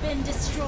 been destroyed.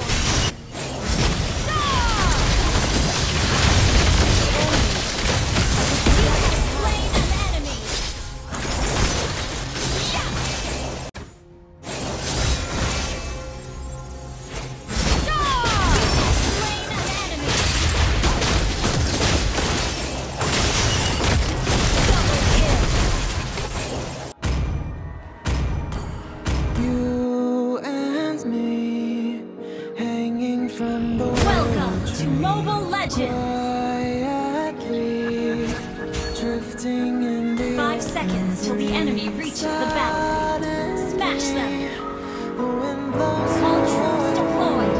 Welcome to Mobile Legends! 5 seconds till the enemy reaches the battlefield. Smash them! All troops deployed!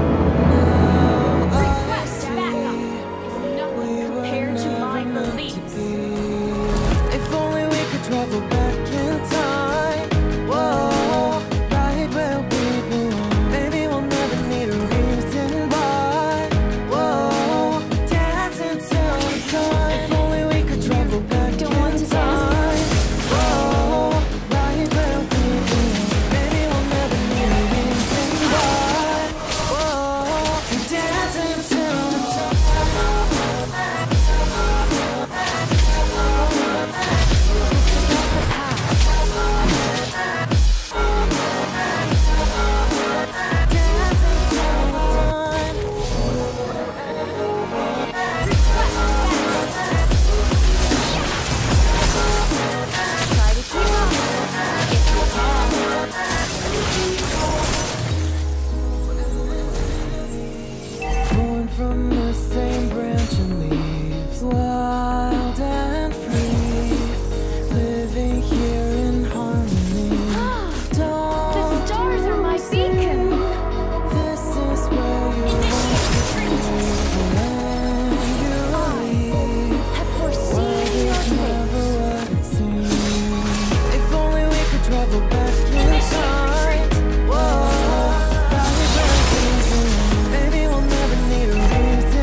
Request backup! If nothing compared to my beliefs. If only we could travel back in time. Whoa, right where we belong. Maybe we'll never need a reason why. Whoa, dancing till the dawn. If only we could travel back in time. Whoa, right where we belong. Maybe we'll never need a reason why. Whoa, dancing till the dawn. Born from the same branch and leaves, wild and free, living here in harmony. The stars are my beacon! This is where you want to be when you leave. Have foreseen your It's fate. never what it seems. If only we could travel back in time. Whoa, right where we belong. Maybe we'll never need a reason.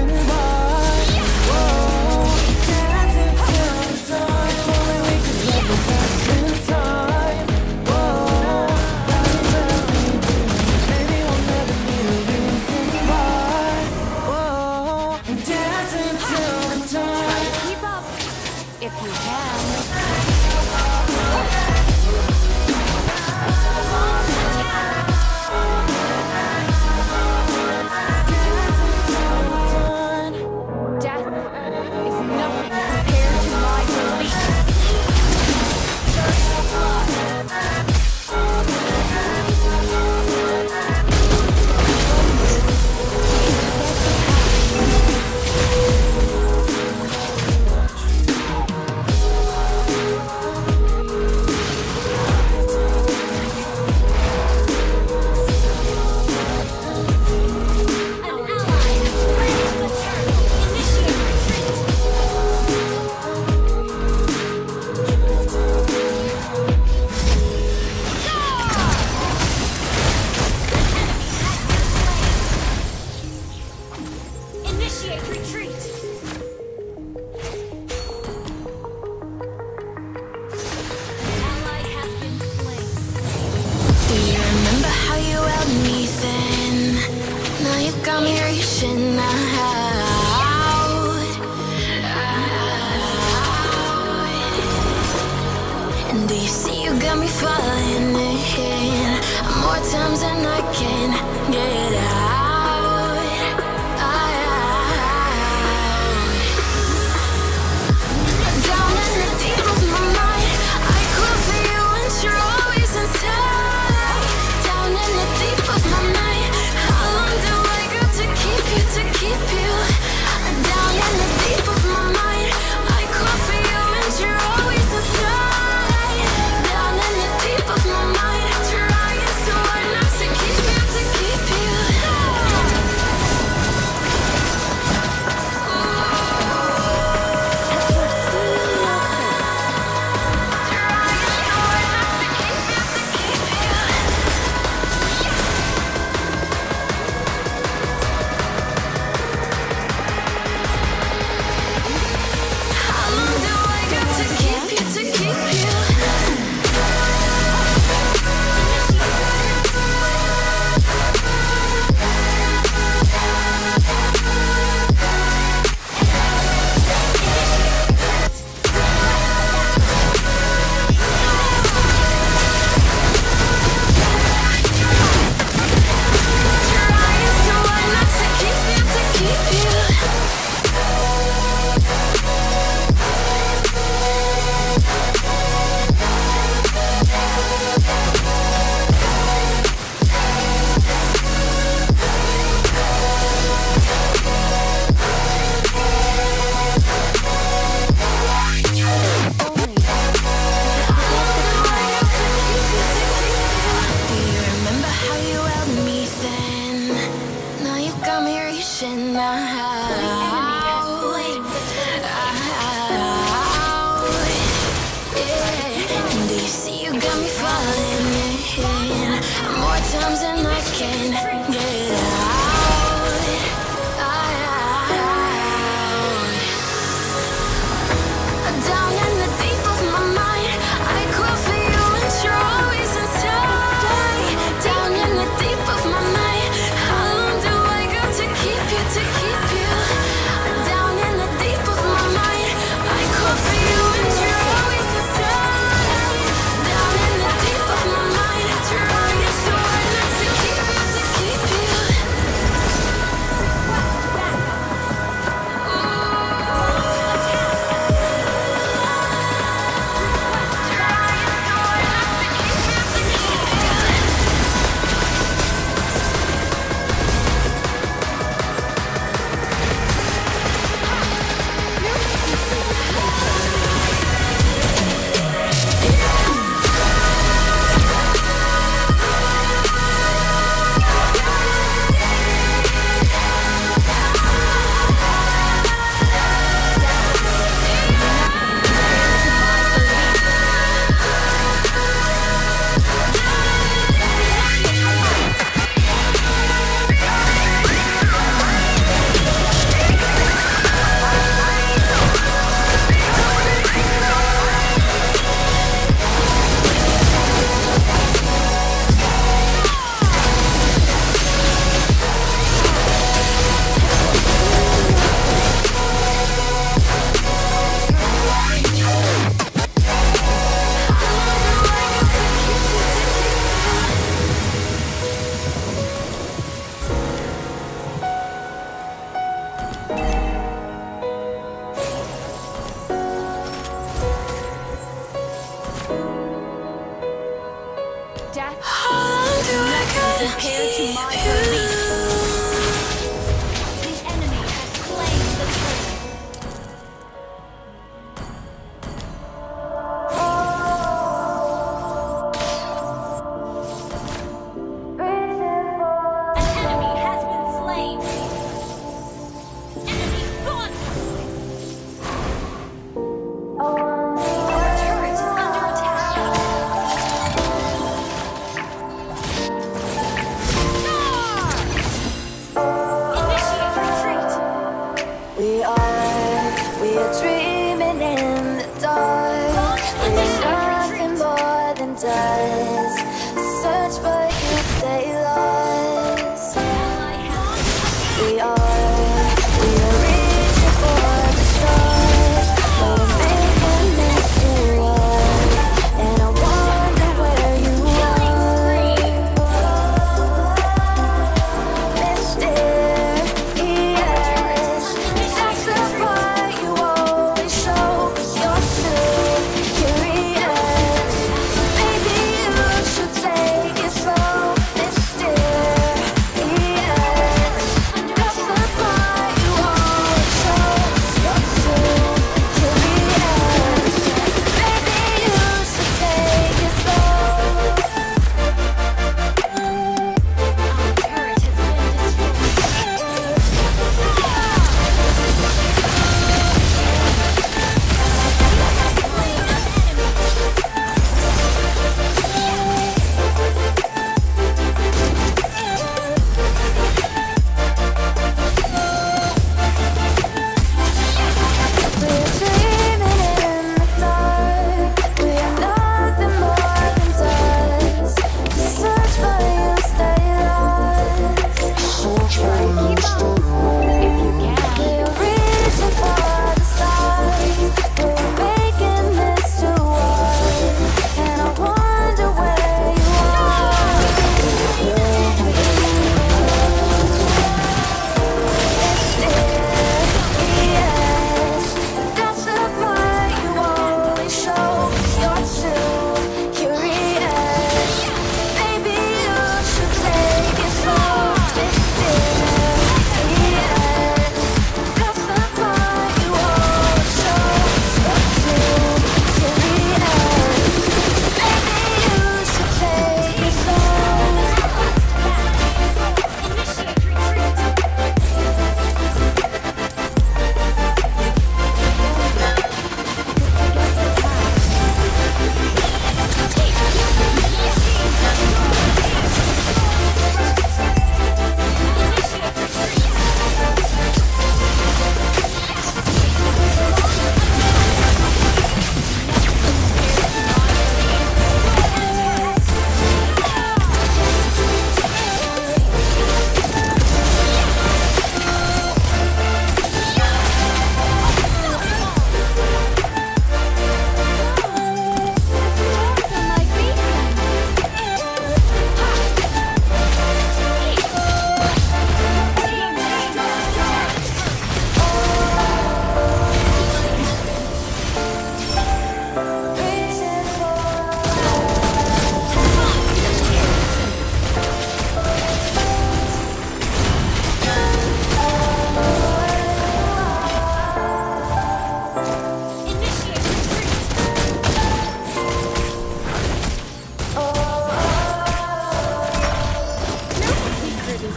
crashing out. And do you see you got me falling in more times than I can get out. Down in the deep of my mind, I crawl for you and you're always inside. Down in the deep of my mind, how long do I got to keep you, to keep you?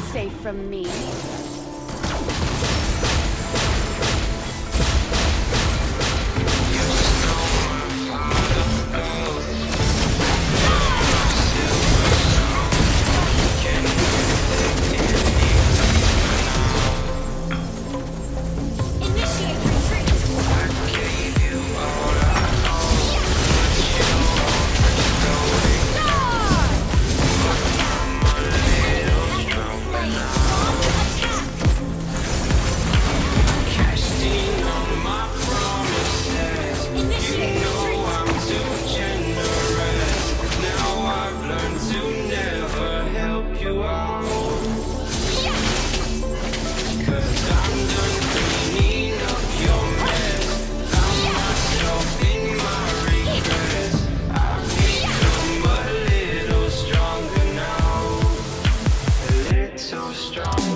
safe from me. So strong.